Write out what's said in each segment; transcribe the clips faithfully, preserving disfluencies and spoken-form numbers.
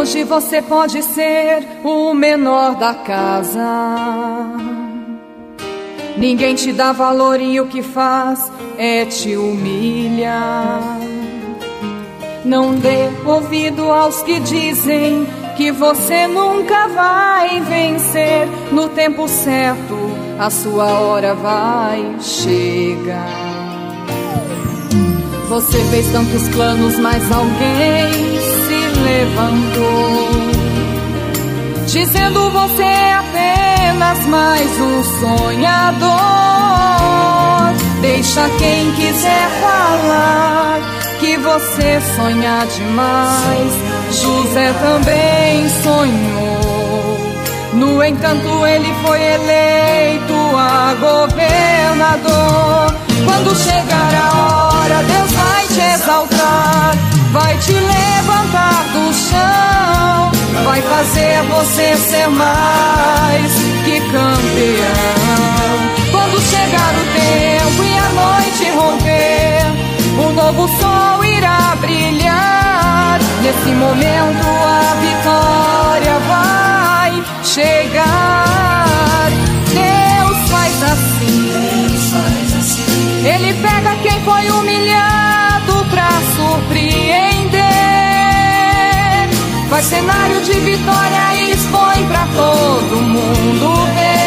Hoje você pode ser o menor da casa. Ninguém te dá valor e o que faz é te humilhar. Não dê ouvido aos que dizem que você nunca vai vencer. No tempo certo, a sua hora vai chegar. Você fez tantos planos, mas alguém se levantou, dizendo você é apenas mais um sonhador. Deixa quem quiser falar que você sonha demais. José também sonhou, no entanto ele foi eleito a governador. Quando chegar a hora, Deus vai te exaltar, vai te levantar do chão, vai fazer você ser mais que campeão. Quando chegar o tempo e a noite romper, o novo sol irá brilhar. Nesse momento a vitória vai chegar. Deus faz assim, Ele pega quem foi humilhado pra surpreender. Faz cenário de vitória e expõe pra todo mundo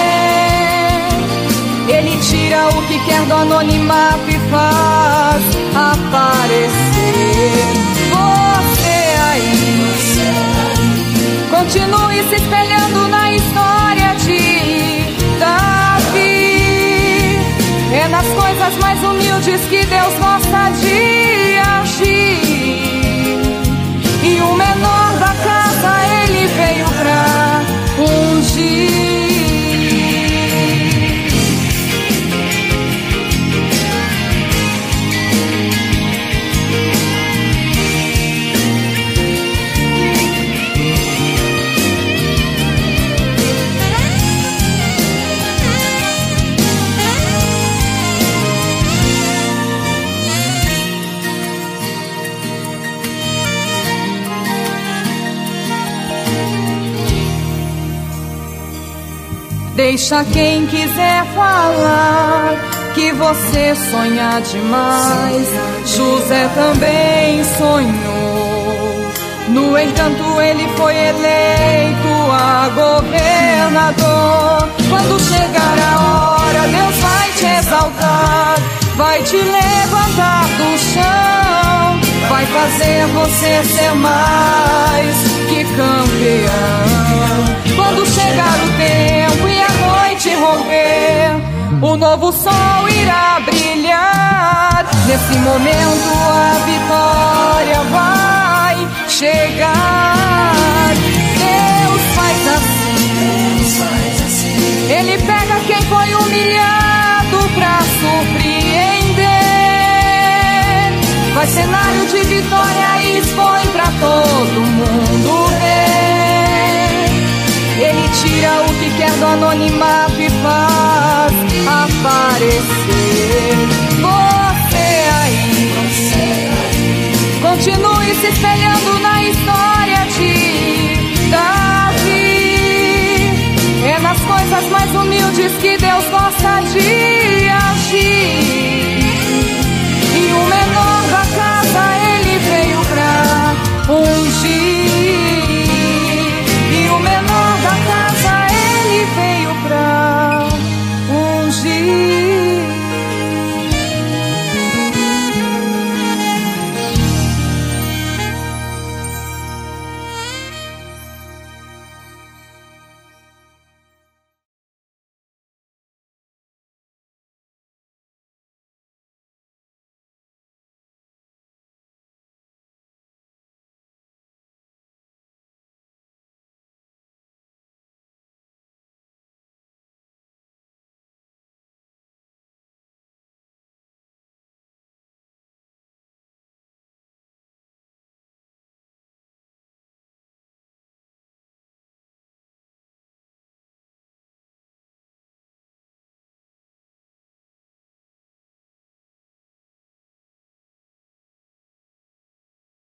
ver. Ele tira o que quer do anonimato e faz aparecer. Você aí, continue se espelhando na história de Davi. É nas coisas mais humildes que Deus gosta de agir. E o menor da casa ele veio pra ungir. Deixa quem quiser falar que você sonha demais. José também sonhou, no entanto ele foi eleito a governador. Quando chegar a hora, Deus vai te exaltar, vai te levantar do chão, vai fazer você ser mais que campeão. Quando chegar o tempo e a noite romper, o novo sol irá brilhar. Nesse momento a vitória vai chegar. Deus faz assim, Ele pega quem foi humilhado pra surpreender. Faz cenário de vitória e expõe pra todo mundo ver. Ele tira o que quer do anonimato e faz aparecer. Você aí, continue se espelhando na história de Davi. É nas coisas mais humildes que Deus gosta de agir. E o menor da casa ele veio pra ungir. E o menor da casa ele veio pra ungir.